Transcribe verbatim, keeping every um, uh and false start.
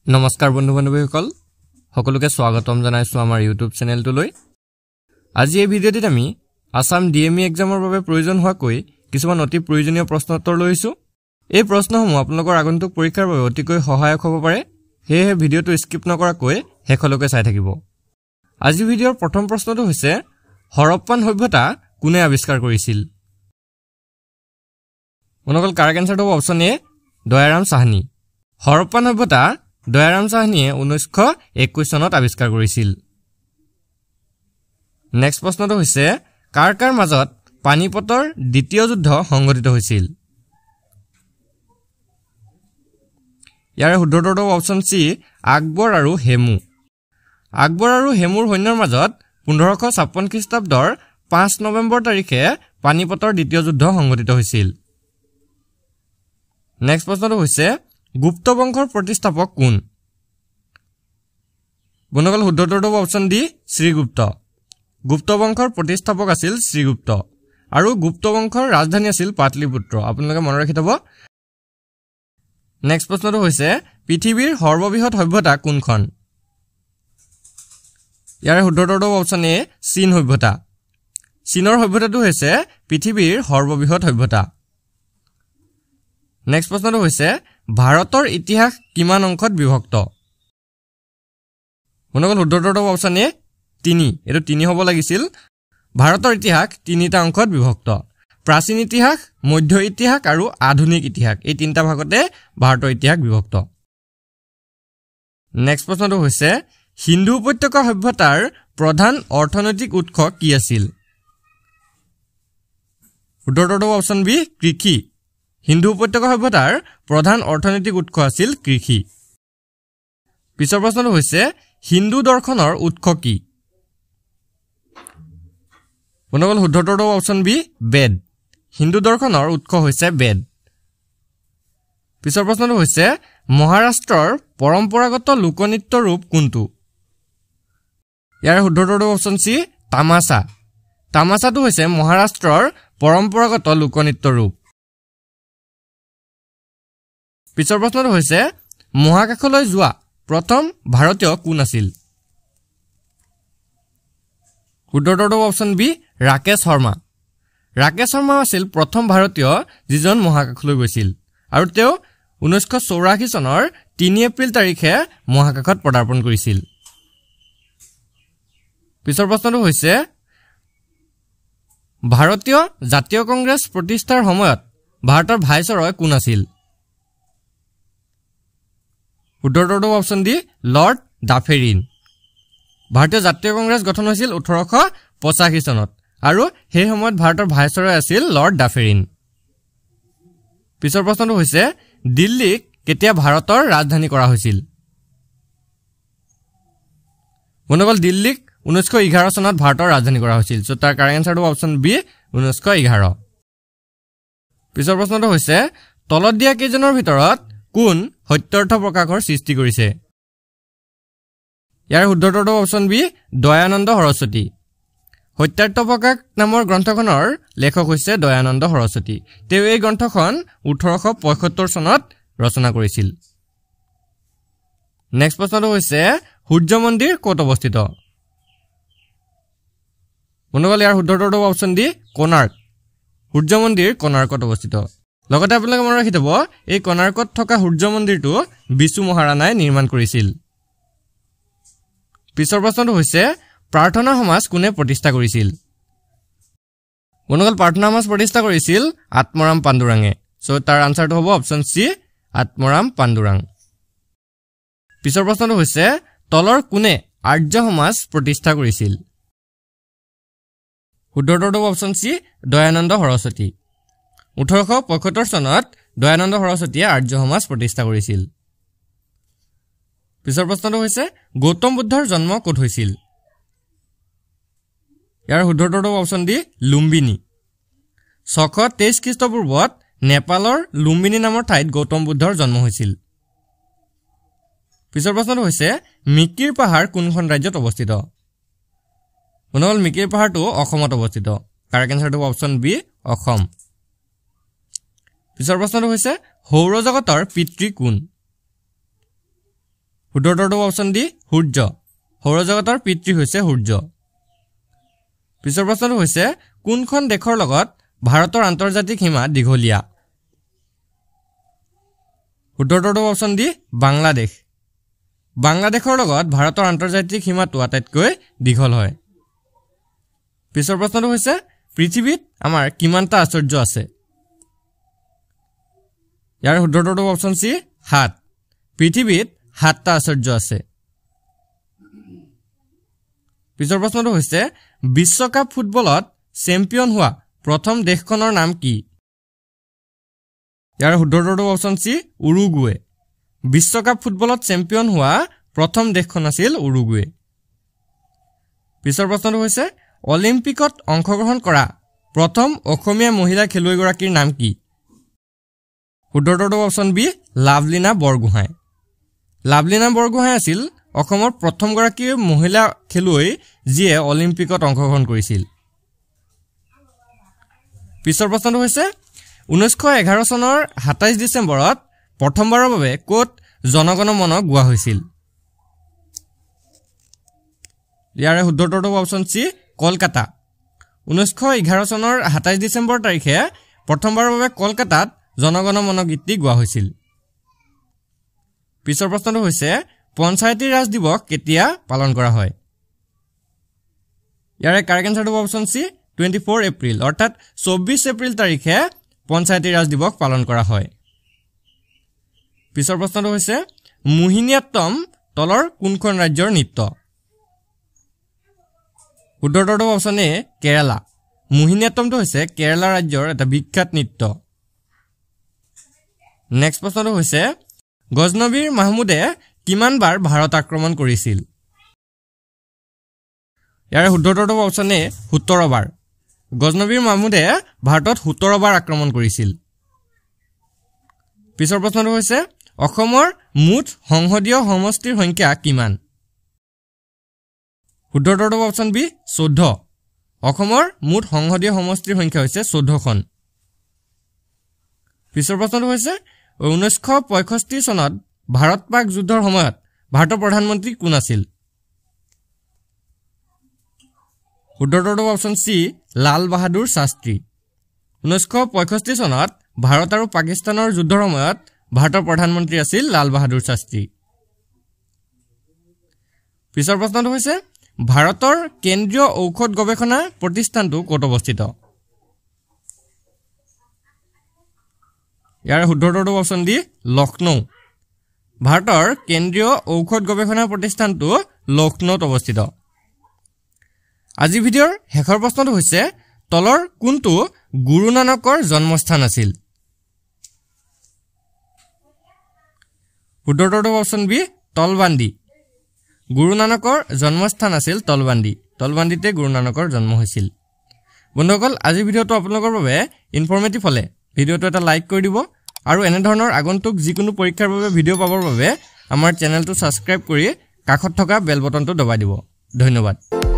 নমস্কাৰ বন্ধু বান্ধৱীসকল সকলোকে স্বাগতম জনাইছো আমাৰ ইউটিউব চেনেলটোলৈ আজি এই ভিডিঅ'টিত আমি আসাম ডিএমই এক্সামৰ বাবে প্ৰয়োজন হোৱা কৈ কিছুমান অতি প্ৰয়োজনীয় প্ৰশ্ন উত্তৰ লৈছো এই প্ৰশ্নসমূহ আপোনালোকৰ আগন্তুক পৰীক্ষাৰ বাবে অতিকৈ সহায়ক হ'ব পাৰে হেহে ভিডিঅ'টো স্কিপ নকৰাকৈ শেষলৈকে চাই থাকিব আজি ভিডিঅ'ৰ প্ৰথম প্ৰশ্নটো হৈছে হৰপ্পান সভ্যতা কোনে আৱিষ্কাৰ কৰিছিল মনকল কাৰেক্ট আনসাৰটো হ'ব অপচন এ দয়াৰাম সাহনী হৰপ্পান সভ্যতা দয়াৰাম সাহনীয়ে ঊনৈশ একৈশ চনত আৱিষ্কাৰ কৰিছিল নেক্সট প্ৰশ্নটো হৈছে কাৰ কাৰ মাজত পানিপতৰ দ্বিতীয় যুদ্ধ সংঘটিত হৈছিল ইয়াৰে শুদ্ধটো অপচন সি আকবৰ আৰু হেমু আকবৰ আৰু হেমুৰ সৈন্যৰ মাজত পোন্ধৰশ ছাপ্পন্ন খ্ৰীষ্টাব্দৰ পাঁচ নৱেম্বৰ তাৰিখে পানিপতৰ দ্বিতীয় যুদ্ধ সংঘটিত হৈছিল নেক্সট প্ৰশ্নটো হৈছে গুপ্ত বংশৰ প্ৰতিষ্ঠাপক কোন বনগল শুদ্ধটো অপচন ডি শ্ৰীগুপ্ত গুপ্ত বংশৰ প্ৰতিষ্ঠাপক আছিল শ্ৰীগুপ্ত আৰু গুপ্ত বংশৰ ৰাজধানী আছিল পাটলিপুত্ৰ আপোনালোকে মনত ৰাখি থব নেক্সট প্ৰশ্নটো হৈছে পৃথিৱীৰ সৰ্ববৃহৎ সভ্যতা কোনখন ইয়াৰ শুদ্ধটো অপচন এ চীন সভ্যতা চীনৰ সভ্যতাটো হৈছে পৃথিৱীৰ সৰ্ববৃহৎ সভ্যতা নেক্সট প্ৰশ্নটো হৈছে ভাৰতৰ ইতিহাস কিমান অংশত বিভক্ত মনগল শুদ্ধটো অপচন এ তিনি এটো তিনি হ'ব লাগিছিল ভাৰতৰ ইতিহাস তিনিটা অংশত বিভক্ত প্ৰাচীন ইতিহাস মধ্য ইতিহাস আৰু আধুনিক ইতিহাস এই তিনিটা ভাগতে ভাৰতৰ ইতিহাস বিভক্ত নেক্সট প্ৰশ্নটো হৈছে হিন্দু উপত্যকা সভ্যতাৰ প্ৰধান অৰ্থনৈতিক উৎস কি আছিল শুদ্ধটো অপচন বি কৃষি হিন্দু উপত্যকা সভ্যতাৰ প্ৰধান অৰ্থনৈতিক উৎস আছিল কৃষি পিছৰ প্ৰশ্নটো হৈছে হিন্দু দৰ্শনৰ উৎস কি বনগল শুদ্ধটো অপচন বি বেদ হিন্দু দৰ্শনৰ উৎস হৈছে বেদ পিছৰ প্ৰশ্নটো হৈছে মহাৰাষ্ট্ৰৰ পৰম্পৰাগত লোকনৃত্য ৰূপ কোনটো ইয়াৰ শুদ্ধটো অপচন সি তামাচা তামাচাটো হৈছে মহাৰাষ্ট্ৰৰ পৰম্পৰাগত লোকনৃত্য ৰূপ পিছৰ প্ৰশ্নটো হৈছে মহাকাশলৈ যোৱা প্ৰথম ভাৰতীয় কোন আছিল শুদ্ধটো অপচন বি ৰাকেশ শৰ্মা ৰাকেশ শৰ্মা আছিল প্ৰথম ভাৰতীয় যিজন মহাকাশলৈ গৈছিল আৰু তেওঁ ঊনৈশ চৌৰাশী চনৰ তিনি এপ্ৰিল তাৰিখে মহাকাশত পদাৰ্পণ কৰিছিল পিছৰ প্ৰশ্নটো হৈছে ভাৰতীয় জাতীয় কংগ্ৰেছ প্ৰতিষ্ঠাৰ সময়ত ভাৰতৰ ভাইসৰয় কোন আছিল শুদ্ধটো অপচন ডি লৰ্ড ডাফেৰিন ভাৰতীয় জাতীয় কংগ্ৰেছ গঠন হৈছিল ওঠৰশ পঁচাশী চনত আৰু সেই সময়ত ভাৰতৰ ভাইসৰয় আছিল লৰ্ড ডাফেৰিন পিছৰ প্ৰশ্নটো হৈছে দিল্লীক কেতিয়া ভাৰতৰ ৰাজধানী কৰা হৈছিল বনগল দিল্লীক ঊনৈশ এঘাৰ চনত ভাৰতৰ ৰাজধানী কৰা হৈছিল সো তাৰ কাৰেক্ট আনসাৰটো অপচন বি ঊনৈশ এঘাৰ পিছৰ প্ৰশ্নটো হৈছে তলত দিয়া কেইজনৰ ভিতৰত কোন সত্যাৰ্থ প্ৰকাশৰ সৃষ্টি কৰিছে ইয়াৰ শুদ্ধটো অপচন বি দয়ানন্দ সৰস্বতী সত্যাৰ্থ প্ৰকাশ নামৰ গ্ৰন্থখনৰ লেখক হৈছে দয়ানন্দ সৰস্বতী তেওঁ এই গ্ৰন্থখন ওঠৰশ পঁয়সত্তৰ চনত ৰচনা কৰিছিল নেক্সট প্ৰশ্নটো হৈছে সূৰ্য মন্দিৰ ক'ত অৱস্থিত মনগল ইয়াৰ শুদ্ধটো অপচন ডি কোণাৰ্ক সূৰ্য মন্দিৰ কোণাৰ্কত অৱস্থিত লগতে আপোনালোকে মনত ৰাখি থব এই কোণাৰ্কত থকা সূৰ্য মন্দিৰটো বিশু মহাৰাণাই নিৰ্মাণ কৰিছিল পিছৰ প্ৰশ্নটো হৈছে প্ৰাৰ্থনা সমাজ কোনে প্ৰতিষ্ঠা কৰিছিল মনগল প্ৰাৰ্থনা সমাজ প্ৰতিষ্ঠা কৰিছিল আত্মৰাম পাণ্ডুৰাঙে সো তাৰ আনসাৰটো হ'ব অপচন সি আত্মৰাম পাণ্ডুৰাং পিছৰ প্ৰশ্নটো হৈছে তলৰ কোনে আৰ্য সমাজ প্ৰতিষ্ঠা কৰিছিল শুদ্ধটো অপচন সি দয়ানন্দ সৰস্বতী ওঠৰশ পঁয়সত্তৰ চনত দয়ানন্দ সৰস্বতীয়ে আৰ্য সমাজ প্ৰতিষ্ঠা কৰিছিল পিছৰ প্ৰশ্নটো হৈছে গৌতম বুদ্ধৰ জন্ম ক'ত হৈছিল ইয়াৰ শুদ্ধটো অপচন ডি লুম্বিনী ছশ তেইছ খ্ৰীষ্টপূৰ্বত নেপালৰ লুম্বিনী নামৰ ঠাইত গৌতম বুদ্ধৰ জন্ম হৈছিল পিছৰ প্ৰশ্নটো হৈছে মিকিৰ পাহাৰ কোনখন ৰাজ্যত অৱস্থিত বনগল মিকিৰ পাহাৰটো অসমত অৱস্থিত কাৰেক্ট আনসাৰটো অপচন বি অসম পিছৰ প্ৰশ্নটো হৈছে সৌৰজগতৰ পিতৃ কোন শুদ্ধটো অপচন ডি সূৰ্য সৌৰজগতৰ পিতৃ হৈছে সূৰ্য পিছৰ প্ৰশ্নটো হৈছে কোনখন দেশৰ লগত ভাৰতৰ আন্তৰ্জাতিক সীমা দীঘলীয়া শুদ্ধটো অপচন ডি বাংলাদেশ বাংলাদেশৰ লগত ভাৰতৰ আন্তৰ্জাতিক সীমাটো আটাইতকৈ দীঘল হয় পিছৰ প্ৰশ্নটো হৈছে পৃথিৱীত আমাৰ কিমানটা আশ্চৰ্য আছে ইয়াৰ শুদ্ধটো অপচন সি সাত পৃথিৱীত সাতটা আশ্চৰ্য আছে পিছৰ প্ৰশ্নটো হৈছে বিশ্বকাপ ফুটবলত চেম্পিয়ন হোৱা প্ৰথম দেশখনৰ নাম কি ইয়াৰ শুদ্ধটো অপচন সি উৰুগুৱে বিশ্বকাপ ফুটবলত চেম্পিয়ন হোৱা প্ৰথম দেশখন আছিল উৰুগুৱে পিছৰ প্ৰশ্নটো হৈছে অলিম্পিকত অংশগ্ৰহণ কৰা প্ৰথম অসমীয়া মহিলা খেলুৱৈগৰাকীৰ নাম কি শুদ্ধটো অপচন বি লাভলিনা বৰগোহাঁই লাভলিনা বৰগোহাঁই আছিল অসমৰ প্ৰথম গৰাকী মহিলা খেলুৱৈ যিয়ে অলিম্পিকত অংশগ্ৰহণ কৰিছিল পিছৰ প্ৰশ্নটো হৈছে ঊনৈছশ এঘাৰ চনৰ সাতাইছ ডিচেম্বৰত প্ৰথমবাৰৰ বাবে কোট জনগণ মন গোৱা হৈছিল ইয়াৰ শুদ্ধটো অপচন সি কলকাতা ঊনৈছশ এঘাৰ চনৰ সাতাইছ ডিচেম্বৰ তাৰিখে প্ৰথমবাৰৰ বাবে কলকাতাত জনগণ মন গীতটি গোৱা হৈছিল পিছৰ প্ৰশ্নটো হৈছে পঞ্চায়তী ৰাজ দিৱস কেতিয়া পালন কৰা হয় ইয়াৰ কাৰেক্ট আনসাৰটো অপচন সি চৌব্বিছ এপ্ৰিল অৰ্থাৎ চৌব্বিছ এপ্ৰিল তাৰিখে পঞ্চায়তী ৰাজ দিৱস পালন কৰা হয় পিছৰ প্ৰশ্নটো হৈছে মোহিনীয়াট্টম তলৰ কোনখন ৰাজ্যৰ নৃত্য শুদ্ধটো অপচন এ কেৰালা মোহিনীয়াট্টমটো হৈছে কেৰালা ৰাজ্যৰ এটা বিখ্যাত নৃত্য নেক্সট প্ৰশ্নটো হৈছে গজনবীৰ মাহমুদে কিমান বাৰ ভাৰত আক্ৰমণ কৰিছিল ইয়াৰ শুদ্ধটো অপচন এ সোতৰ বাৰ গজনবীৰ মাহমুদে ভাৰতত সোতৰ বাৰ আক্ৰমণ কৰিছিল পিছৰ প্ৰশ্নটো হৈছে অসমৰ মুঠ সংসদীয় সমষ্টিৰ সংখ্যা কিমান শুদ্ধটো অপচন বি চৈধ্য অসমৰ মুঠ সংসদীয় সমষ্টিৰ সংখ্যা হৈছে চৈধ্যখন পিছৰ প্ৰশ্নটো হৈছে ঊনৈছশ পঁয়ষষ্ঠি চনত ভাৰত পাক যুদ্ধৰ সময়ত ভাৰতৰ প্ৰধানমন্ত্ৰী কোন আছিল শুদ্ধটো অপচন সি লাল বাহাদুৰ শাস্ত্ৰী ঊনৈছশ পঁয়ষষ্ঠি চনত ভাৰত আৰু পাকিস্তানৰ যুদ্ধৰ সময়ত ভাৰতৰ প্ৰধানমন্ত্ৰী আছিল লাল বাহাদুৰ শাস্ত্ৰী পিছৰ প্ৰশ্নটো হৈছে ভাৰতৰ কেন্দ্ৰীয় ঔষধ গৱেষণা প্ৰতিষ্ঠানটো ক'ত অৱস্থিত ইয়াৰ শুদ্ধটো অপচন ডি লক্ষ্ণৌ ভাৰতৰ কেন্দ্ৰীয় ঔষধ গৱেষণা প্ৰতিষ্ঠানটো লক্ষ্ণৌত অৱস্থিত আজি ভিডিঅ'ৰ শেষৰ প্ৰশ্নটো হৈছে তলৰ কোনটো গুৰু নানকৰ জন্মস্থান আছিল শুদ্ধটো অপচন বি তলবান্দি গুৰু নানকৰ জন্মস্থান আছিল তলবান্দি তলবান্দিতে গুৰু নানকৰ জন্ম হৈছিল বন্ধুসকল আজি ভিডিঅ'টো আপোনালোকৰ বাবে ইনফৰমেটিভ হলে ভিডিঅ'টো এটা লাইক কৰি দিব আৰু এনে ধৰণৰ আগন্তুক যিকোনো পৰীক্ষাৰ বাবে ভিডিঅ' পাবৰ বাবে আমাৰ চেনেলটো সাবস্ক্ৰাইব কৰি কাষত থকা বেল বটনটো দবাই দিব ধন্যবাদ